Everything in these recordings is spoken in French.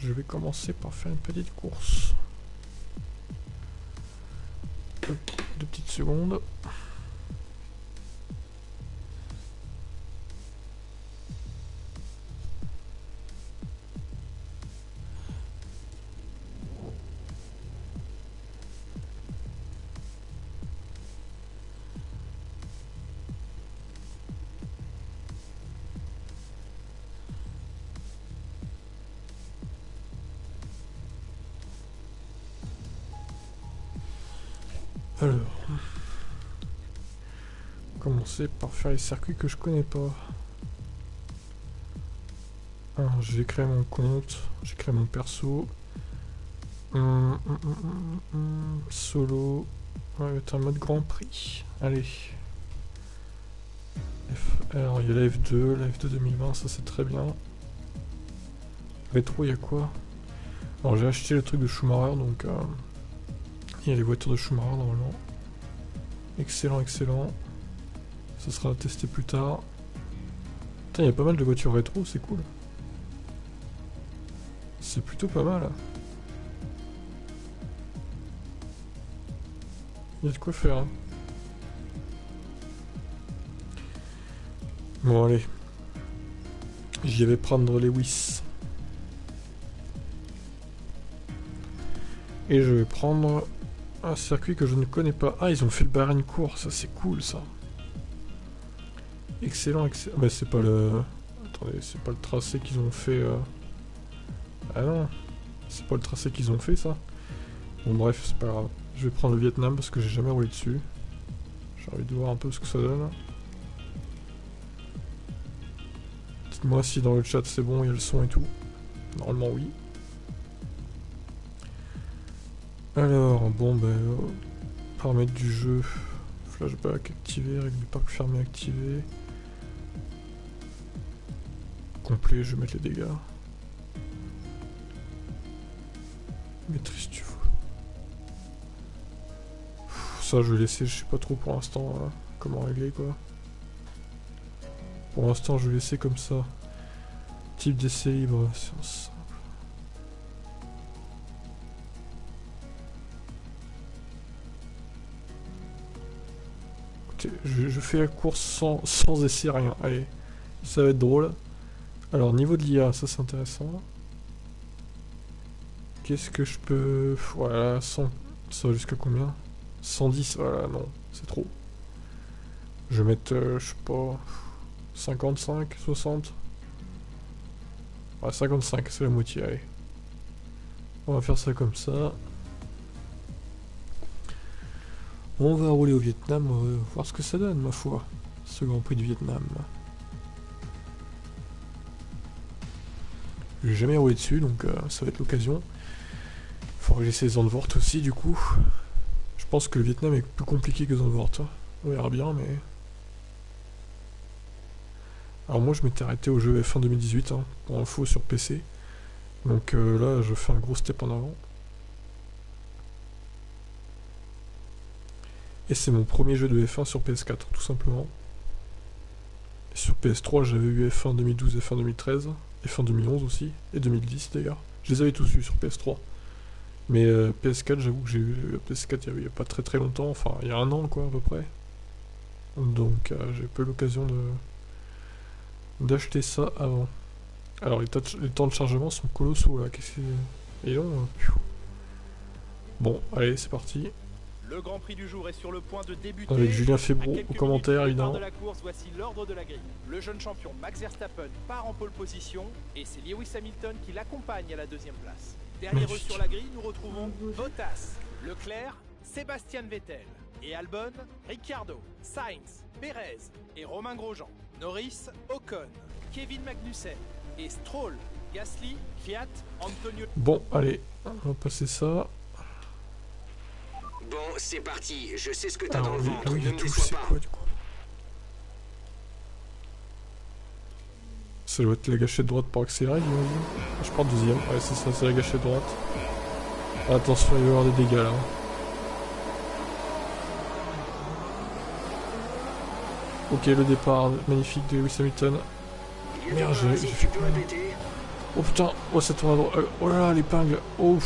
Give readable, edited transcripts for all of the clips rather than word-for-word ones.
je vais commencer par faire une petite course. 2 petites secondes. Alors, commencer par faire les circuits que je connais pas. Alors, je vais créer mon compte, j'ai créé mon perso. Solo, on va mettre un mode Grand Prix. Allez. Alors, il y a la F2, la F2 2020, ça c'est très bien. Rétro, il y a quoi? Alors, j'ai acheté le truc de Schumacher, donc il y a les voitures de Schumacher normalement. Excellent, excellent. Ça sera testé plus tard. Putain, il y a pas mal de voitures rétro, c'est cool. C'est plutôt pas mal. Il y a de quoi faire. Hein. Bon, allez. J'y vais prendre Lewis. Et je vais prendre un circuit que je ne connais pas. Ah, ils ont fait le Bahreïn Court, ça c'est cool ça. Excellent, excellent. Bah, c'est pas le. Attendez, c'est pas le tracé qu'ils ont fait. Ah non, c'est pas le tracé qu'ils ont fait ça. Bon, bref, c'est pas grave. Je vais prendre le Vietnam parce que j'ai jamais roulé dessus. J'ai envie de voir un peu ce que ça donne. Dites-moi si dans le chat c'est bon, il y a le son et tout. Normalement, oui. Alors, bon, ben, paramètres du jeu, flashback activé, règle du parc fermé activé. Complet, je vais mettre les dégâts. Maîtrise du vol. Ça, je vais laisser, je sais pas trop pour l'instant comment régler quoi. Pour l'instant, je vais laisser comme ça. Type d'essai libre, c'est je fais la course sans essai, rien. Allez, ça va être drôle. Alors, niveau de l'IA, ça c'est intéressant. Qu'est-ce que je peux... Voilà, 100. Ça va jusqu'à combien? 110, voilà, non, c'est trop. Je vais mettre, je sais pas... 55, 60. Ouais, 55, c'est la moitié, allez. On va faire ça comme ça. On va rouler au Vietnam, on va voir ce que ça donne, ma foi. Ce Grand Prix du Vietnam. J'ai jamais roulé dessus, donc ça va être l'occasion. Faudra que j'essaie Zandvoort aussi, du coup. Je pense que le Vietnam est plus compliqué que Zandvoort. On verra bien, mais... Alors moi, je m'étais arrêté au jeu F1 2018, hein, pour info sur PC. Donc là, je fais un gros step en avant. Et c'est mon premier jeu de F1 sur PS4, tout simplement. Et sur PS3, j'avais eu F1 2012, F1 2013, F1 2011 aussi, et 2010 d'ailleurs. Je les avais tous eus sur PS3. Mais PS4, j'avoue que j'ai eu PS4 il y a pas très longtemps, enfin il y a un an quoi à peu près. Donc j'ai pas eu l'occasion d'acheter ça avant. Alors les temps de chargement sont colossaux là, qu'est-ce que c'est... Et non, bon, allez, c'est parti. Le Grand Prix du jour est sur le point de débuter. Avec Julien Febro au commentaire, évidemment. De la course, voici l'ordre de la grille. Le jeune champion Max Verstappen part en pole position et c'est Lewis Hamilton qui l'accompagne à la deuxième place. Derrière eux sur la grille, nous retrouvons Bottas, Leclerc, Sébastien Vettel et Albon, Ricciardo, Sainz, Perez et Romain Grosjean. Norris, Ocon, Kevin Magnussen et Stroll, Gasly, Kvyat, Antonio... Bon, allez, on va passer ça. Bon, c'est parti. Je sais ce que t'as dans le ventre. Ah oui, Ne me déçois pas. Quoi, du coup ça doit être la gâchette droite pour accélérer, j'imagine. Je prends deuxième. Ouais, c'est ça, c'est la gâchette droite. Attention, il va y avoir des dégâts là. Ok, le départ magnifique de Lewis Hamilton. Merde, j'ai fait quoi là? Oh putain, oh ça tourne à droite. Oh là là, l'épingle. Oh.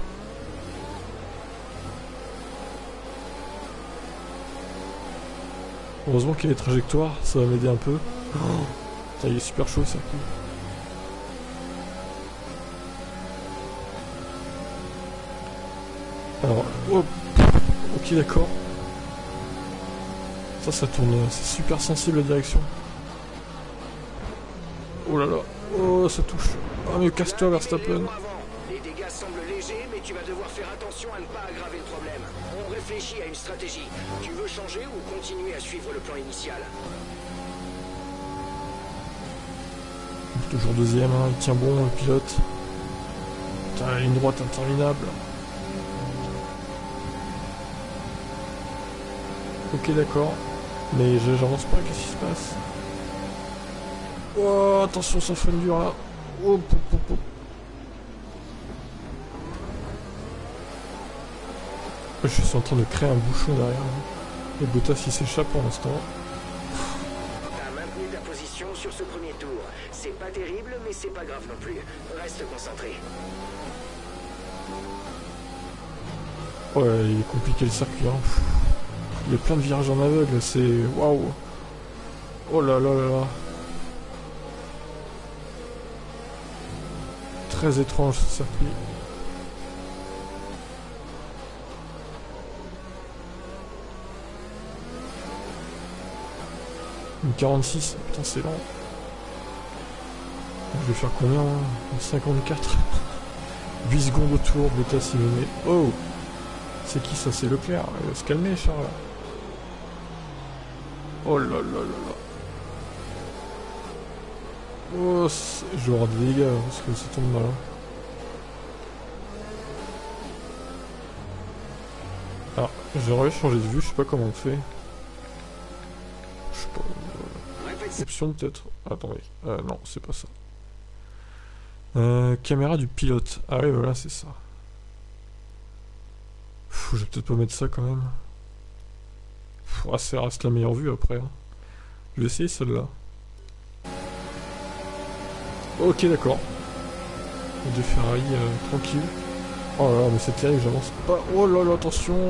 Heureusement qu'il y a les trajectoires, ça va m'aider un peu. Oh. Putain, il est super chaud le circuit. Alors, oh. Ok d'accord. Ça tourne, c'est super sensible la direction. Oh là là, oh ça touche. Ah mais casse-toi Verstappen. Les dégâts semblent légers, mais tu vas devoir faire attention à ne pas aggraver le problème. On réfléchit à une stratégie. Tu veux changer ou continuer à suivre le plan initial? Toujours deuxième, hein. Il tient bon le pilote. Putain, la ligne droite interminable. Ok d'accord. Mais j'avance pas, qu'est-ce qui se passe? Oh, attention, ça freine dur là. Oh, pou, pou, pou. Je suis en train de créer un bouchon derrière. Et Bottas il s'échappe pour l'instant. T'as maintenu ta position sur ce premier tour. C'est pas terrible, mais c'est pas grave non plus. Reste concentré. Ouais, il est compliqué le circuit. Hein. Il y a plein de virages en aveugle, c'est... Waouh. Oh là là là là. Très étrange ce circuit. Une 46, putain c'est lent. Je vais faire combien hein? Une 54. 8 secondes au tour, Bottas il menait. Oh. C'est qui ça? C'est Leclerc. Il va se calmer Charles. Oh là là là là. Oh, je vais avoir des dégâts parce que ça tombe mal. Hein. Alors, j'aurais changé de vue, je sais pas comment on fait. Je sais pas. Option peut-être. Attendez. Non, c'est pas ça. Caméra du pilote. Ah oui, voilà, c'est ça. Je vais peut-être pas mettre ça quand même. Ça reste la meilleure vue après. Hein. Je vais essayer celle-là. Ok, d'accord. De Ferrari tranquille. Oh là là, mais c'est terrible, j'avance pas. Oh là là, attention.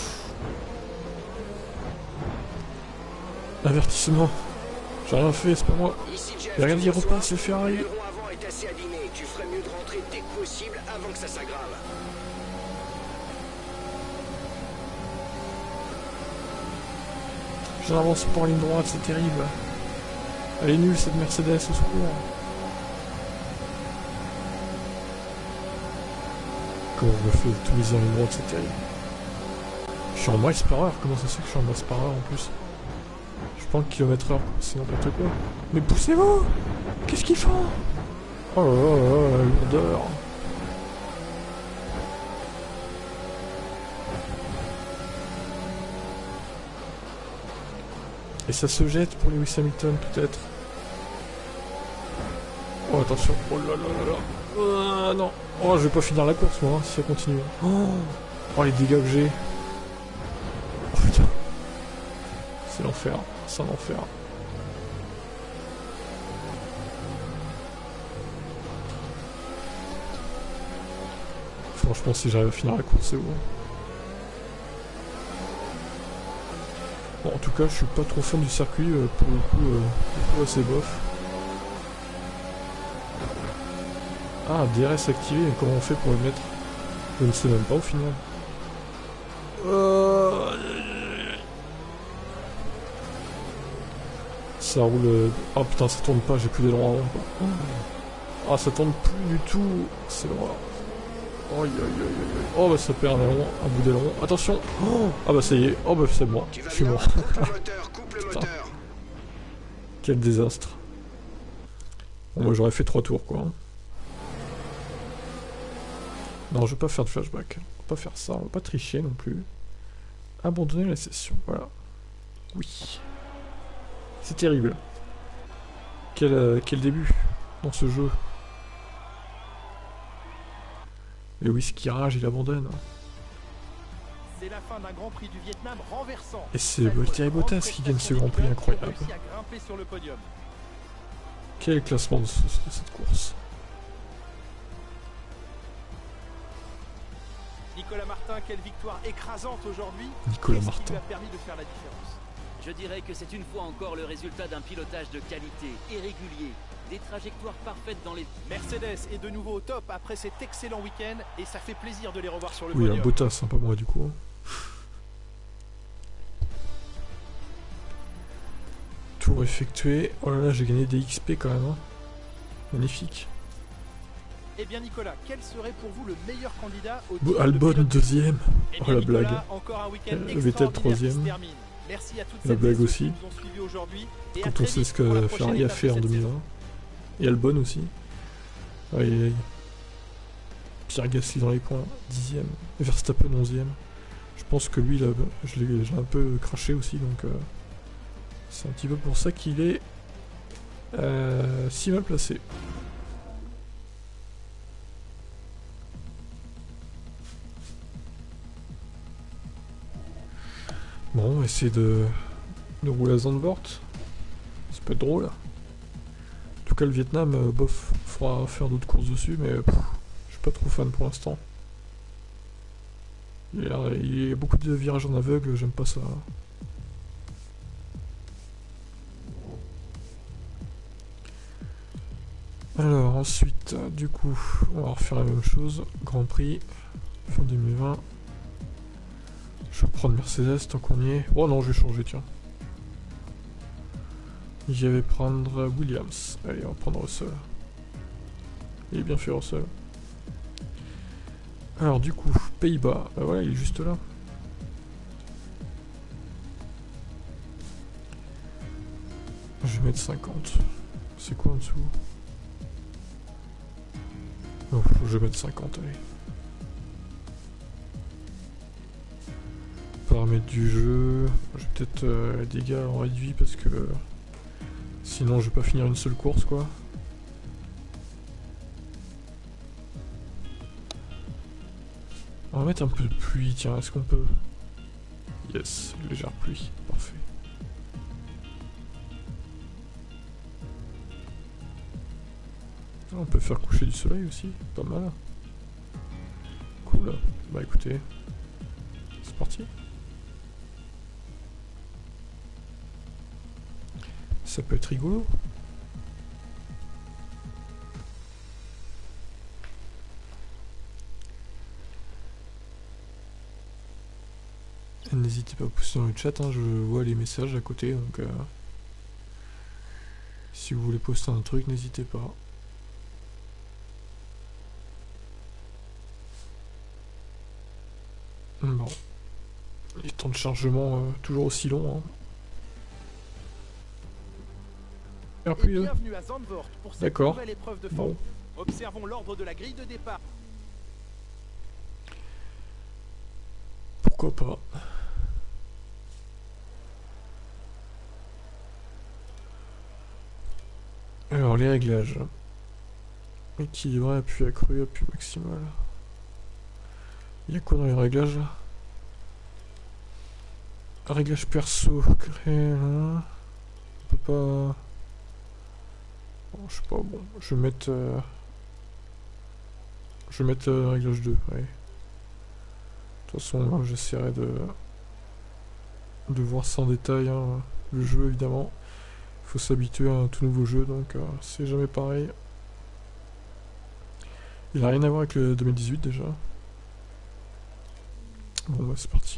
Avertissement. J'ai rien fait, c'est pas moi. Mais regarde, il repasse les Ferrari. Le rond avant est assez abîmé. Tu ferais mieux de rentrer dès que possible avant que ça s'aggrave. Je n'avance pas en ligne droite, c'est terrible. Elle est nulle cette Mercedes, au secours. Comment je me fais tout miser en ligne droite, c'est terrible. Je suis en miles par heure, comment ça se fait que je suis en miles par heure en plus? Je prends le km/h, c'est n'importe quoi. Mais poussez-vous! Qu'est-ce qu'ils font? Oh là là là, la lourdeur. Et ça se jette pour Lewis Hamilton peut-être. Oh attention, oh là là là là. Non. Oh je vais pas finir la course moi, hein, si ça continue. Oh les dégâts que j'ai. Oh putain. C'est l'enfer, c'est un enfer. Franchement si j'arrive à finir la course c'est bon. Bon, en tout cas, je suis pas trop fan du circuit, pour le coup, assez bof. Ah, DRS activé, comment on fait pour le mettre? Je ne sais même pas au final. Ça roule... Ah putain, ça tourne pas, j'ai plus d'aileron avant. Quoi. Ah, ça tourne plus du tout. C'est l'horreur. Aïe aïe aïe aïe. Oh bah ça perd un bout d'aileron. Attention. Oh, ah bah ça y est. Oh bah c'est moi. Je suis mort. Putain. Quel désastre. Bon bah j'aurais fait 3 tours quoi. Non je vais pas faire de flashback. On va pas faire ça. On va pas tricher non plus. Abandonner la session. Voilà. Oui. C'est terrible. Quel début dans ce jeu. Et oui, ce qui rage, il abandonne. C'est la fin d'un Grand Prix du Vietnam renversant. Et c'est Valtteri Bottas qui gagne ce Grand Prix incroyable. Quel est le classement de cette course? Nicolas Martin, quelle victoire écrasante aujourd'hui. Nicolas Qu'est-ce qui Martin. lui a permis de faire la différence? Je dirais que c'est une fois encore le résultat d'un pilotage de qualité et régulier. Des trajectoires parfaites dans les... Mercedes est de nouveau au top après cet excellent week-end et ça fait plaisir de les revoir sur le Oui, un podium. Bottas, hein, pas moi du coup. Tour effectué. Oh là là, j'ai gagné des XP quand même. Hein. Magnifique. Eh bien Nicolas, quel serait pour vous le meilleur candidat au Bon, titre de Albon pilote? deuxième. Eh Oh bien, la Nicolas, blague. encore un week-end Vettel extraordinaire qui troisième. se termine. Merci à toutes La celles et blague ceux aussi. qui nous ont suivis aujourd'hui et à Quand très on sait vite ce pour la que prochaine Ferrari a étape fait de en cette 2020. saison. Et Albon aussi. Aïe aïe aïe. Pierre Gasly dans les points, 10ème. Verstappen 11ème. Je pense que lui, là, je l'ai un peu craché aussi, donc c'est un petit peu pour ça qu'il est si mal placé. Bon, on va essayer de rouler à Zandvoort. Ça peut être drôle. En tout cas, le Vietnam, bof, faudra faire d'autres courses dessus, mais je suis pas trop fan pour l'instant. Il y a beaucoup de virages en aveugle, j'aime pas ça. Alors ensuite, du coup, on va refaire la même chose. Grand Prix, fin 2020. Je vais prendre Mercedes tant qu'on y est. Oh non, je vais changer, tiens. Je vais prendre Williams. Allez, on va prendre Russell. Il est bien fait, Russell. Alors du coup, Pays-Bas. Bah voilà, il est juste là. Je vais mettre 50. C'est quoi en dessous? Oh, je vais mettre 50, allez. Paramètres du jeu. Je vais peut-être les dégâts en réduit parce que sinon je vais pas finir une seule course quoi. On va mettre un peu de pluie, tiens, est-ce qu'on peut? Yes, légère pluie, parfait. On peut faire coucher du soleil aussi, pas mal. Cool, bah écoutez, c'est parti. Ça peut être rigolo. N'hésitez pas à poster dans le chat, hein, je vois les messages à côté, donc si vous voulez poster un truc, n'hésitez pas. Bon. Les temps de chargement toujours aussi longs. Hein. Et bienvenue à Zandvoort pour cette nouvelle épreuve de forme. Bon. Observons l'ordre de la grille de départ. Pourquoi pas? Alors les réglages. Équilibré, appui accru, appui maximal. Il y a quoi dans les réglages là? Réglage perso, créé là. On peut pas... Bon, je sais pas, bon, je vais mettre... Je vais mettre réglage 2, ouais. De toute façon, j'essaierai de voir ça en détail, hein. Le jeu évidemment. Il faut s'habituer à un tout nouveau jeu, donc c'est jamais pareil. Il a rien à voir avec le 2018 déjà. Bon bah c'est parti.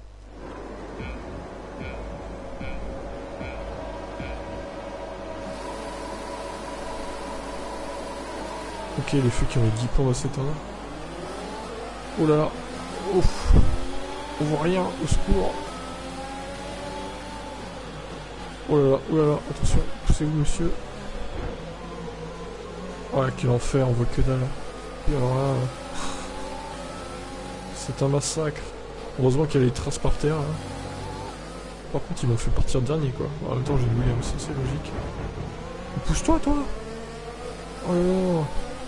Ok, les feux qui ont les 10 points vont s'éteindre. Oh là là. Ouf. On voit rien, au secours. Oh là là, attention, poussez-vous monsieur. Oh là, quel enfer, on voit que dalle. Et alors là... C'est un massacre. Heureusement qu'il y a les traces par terre. Là. Par contre, ils m'ont fait partir dernier quoi. En même temps, j'ai une Williams, c'est logique. Pousse-toi, toi. Oh là là.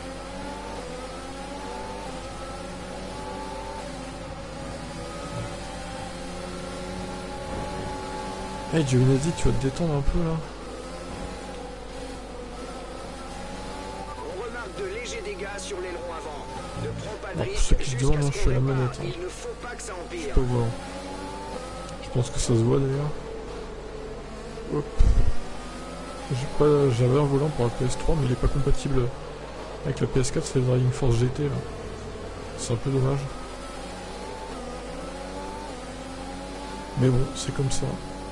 Hey Giovinazzi, tu vas te détendre un peu là. marque de légers dégâts sur l'aileron avant. Ne prends pas de Alors, pour risque ceux qui se jusqu'à demandent, ce je qu'on suis à la répare. manette. Hein. Il ne faut pas que ça Je suis empire. pas au volant. Je pense que ça se voit d'ailleurs. Hop. J'avais un volant pour la PS3, mais il est pas compatible avec la PS4, c'est le Driving Force GT là. C'est un peu dommage. Mais bon, c'est comme ça.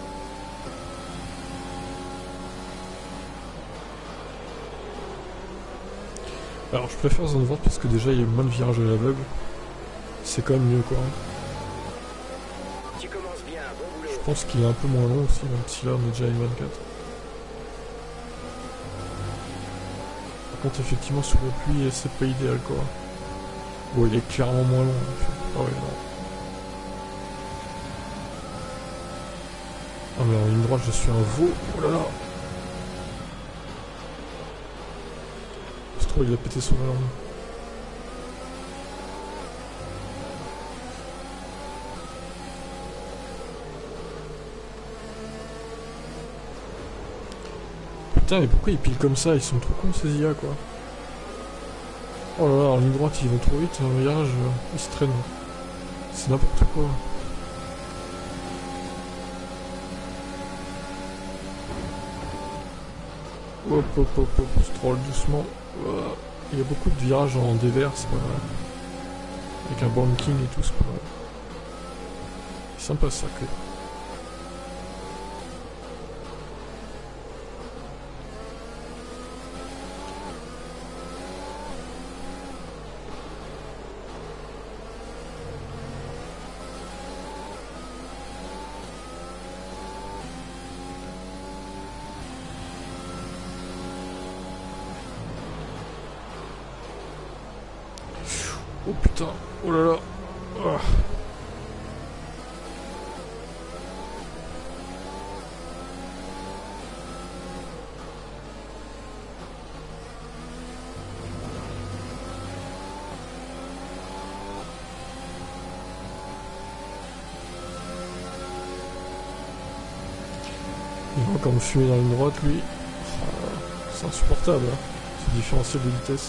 Alors je préfère Zandvoort parce que déjà il y a moins de virages à l'aveugle. C'est quand même mieux quoi. Tu commences bien, bon boulot. Je pense qu'il est un peu moins long aussi, même si là on est déjà à M24. Par contre effectivement sous la pluie c'est pas idéal quoi. Bon il est clairement moins long. Ah ouais non. Ah mais en ligne droite je suis un veau. Oh là là. C'est trop, il a pété son alarme. Putain mais pourquoi ils pilent comme ça? Ils sont trop cons ces IA quoi. Oh là là, en ligne droite ils vont trop vite, en virage ils se traînent. C'est n'importe quoi. Hop hop hop hop, stroll doucement. Il y a beaucoup de virages en dévers, c'est pas mal. Avec un banking et tout, c'est pas mal. C'est sympa ça que. Oh putain, oh là là. Ah. Il va encore me fumer dans la ligne droite lui. C'est insupportable hein, ce différentiel de vitesse.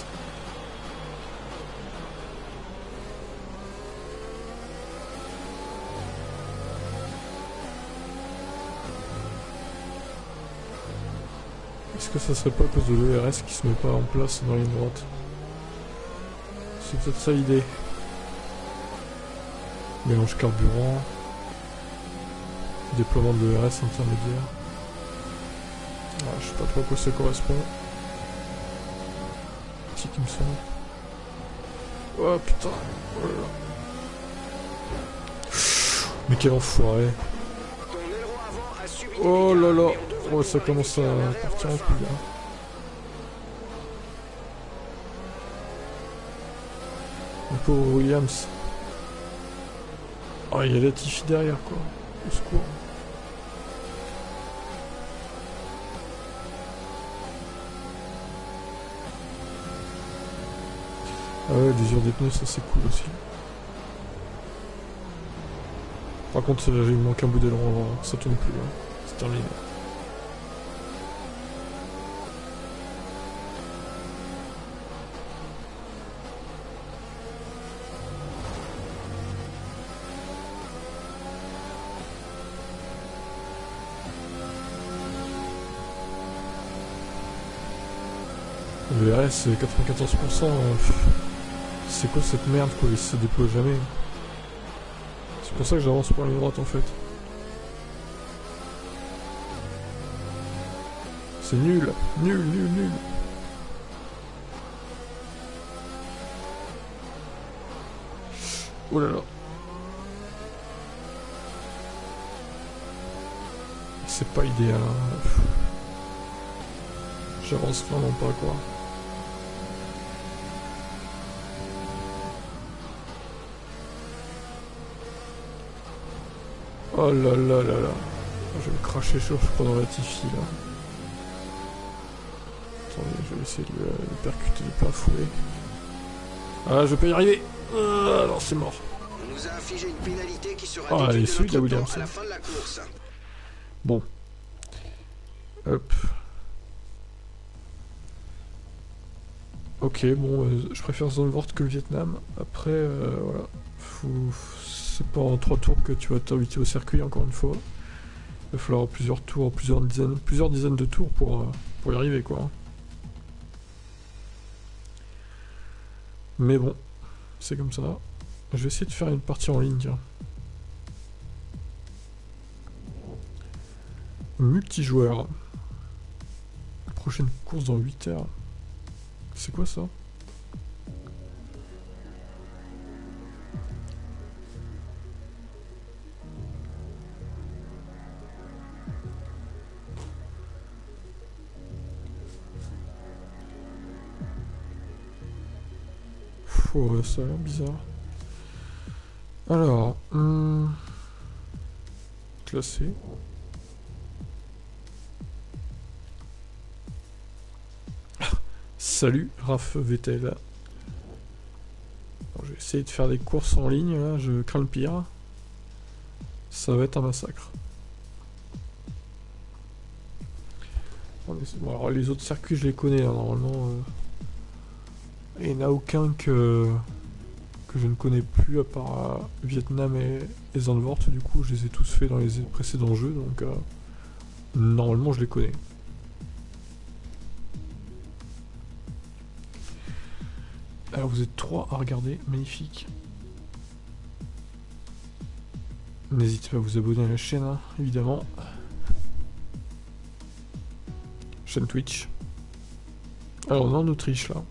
Est-ce que ça serait pas à cause de l'ERS qui se met pas en place dans la ligne droite? C'est peut-être ça l'idée. Mélange carburant. Déploiement de l'ERS intermédiaire. Ah, je sais pas trop à quoi ça correspond. Si qui me semble. Oh putain. Oh là là. Mais quel enfoiré. Oh là là. Oh ça commence à partir en couille là. Le pauvre Williams. Oh il y a Latifi derrière quoi. Au secours. Ah ouais, l'usure des pneus, ça c'est cool aussi. Par contre, là, il me manque un bout d'aileron avant, ça tourne plus, hein. C'est terminé. Le RS c'est 94%, c'est quoi cette merde quoi, il se déploie jamais. C'est pour ça que j'avance pour la ligne droite en fait. C'est nul, nul, nul, nul. Oh là là. C'est pas idéal. Hein. J'avance vraiment pas quoi. Oh là là là là. Je vais me cracher sur je crois dans la Tifi là. Attendez, je vais essayer de le percuter de plein fouet. Ah, je peux y arriver. Non, c'est mort. On nous a infligé une pénalité qui sera Ah, elle est déduite de solide la notre temps Williams. à la fin de la course. Bon. Hop. Ok, bon, je préfère Zandvoort que le Vietnam. Après, voilà. C'est pas en 3 tours que tu vas t'inviter au circuit, encore une fois. Il va falloir plusieurs tours, plusieurs dizaines de tours pour y arriver, quoi. Mais bon, c'est comme ça. Je vais essayer de faire une partie en ligne, tiens. Multijoueur. Prochaine course dans 8 heures. C'est quoi ça? Ouais, ça a l'air bizarre. Alors, classé. Salut, Raph Vettel. Bon, je vais essayer de faire des courses en ligne, là, je crains le pire. Ça va être un massacre. Bon, alors les autres circuits, je les connais, hein, normalement. Il n'y en a aucun que je ne connais plus, à part Vietnam et Zandvoort. Du coup, je les ai tous faits dans les précédents jeux, donc normalement, je les connais. Alors vous êtes 3 à regarder, magnifique. N'hésitez pas à vous abonner à la chaîne, hein, évidemment. Chaîne Twitch. Alors on est en Autriche là.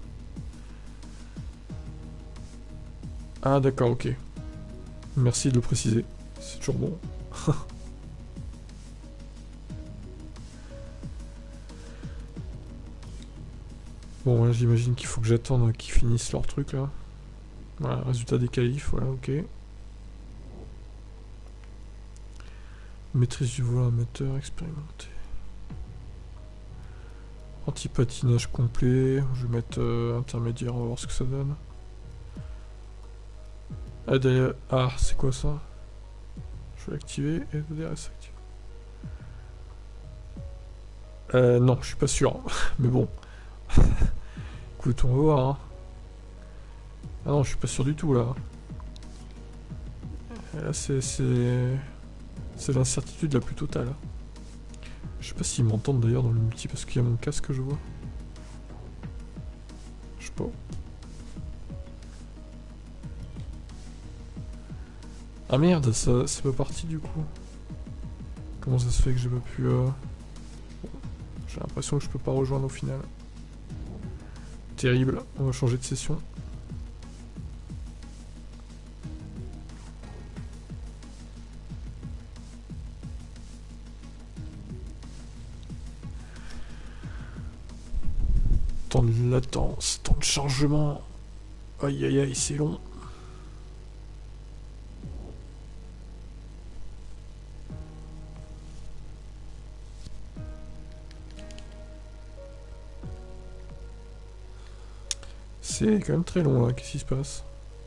Ah d'accord, ok. Merci de le préciser, c'est toujours bon. Bon, là, j'imagine qu'il faut que j'attende qu'ils finissent leur truc là. Voilà, résultat des qualifs, voilà, ok. Maîtrise du volant amateur expérimenté. Anti-patinage complet, je vais mettre intermédiaire, on va voir ce que ça donne. Ah, c'est quoi ça? Je vais l'activer et DRS activé. Non, je suis pas sûr, mais bon. Écoute, on va voir. Hein. Ah non, je suis pas sûr du tout là. Et là, c'est l'incertitude la plus totale. Je sais pas s'ils m'entendent d'ailleurs dans le multi parce qu'il y a mon casque, je vois. Je sais pas. Ah merde, ça c'est pas parti du coup. Comment ça se fait que j'ai pas pu... Bon, j'ai l'impression que je peux pas rejoindre au final. Terrible, on va changer de session. Temps de latence, temps de chargement. Aïe aïe aïe, c'est long. C'est quand même très long là, qu'est-ce qui se passe?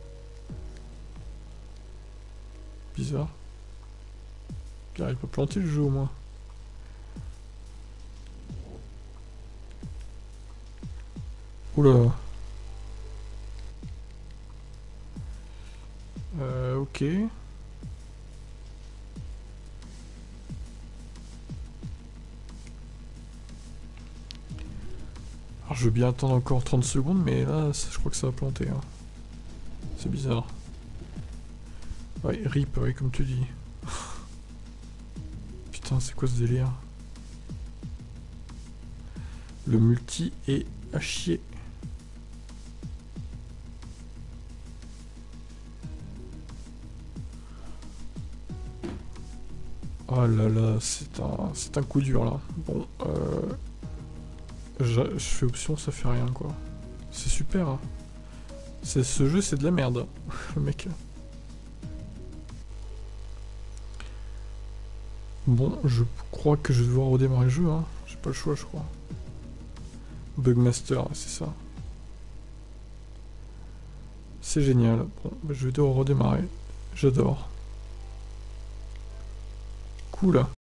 Bizarre. Il arrive pas à planter le jeu au moins. Oula. Ok. Alors je veux bien attendre encore 30 secondes, mais là, je crois que ça va planter. Hein. C'est bizarre. Ouais, rip, ouais, comme tu dis. Putain, c'est quoi ce délire? Le multi est à chier. Oh là là, c'est un coup dur là. Bon, je fais option, ça fait rien quoi. C'est super. Hein. Ce jeu, c'est de la merde. Le mec. Bon, je crois que je vais devoir redémarrer le jeu. Hein. J'ai pas le choix, je crois. Bugmaster, c'est ça. C'est génial. Bon, bah, je vais devoir redémarrer. J'adore. Cool.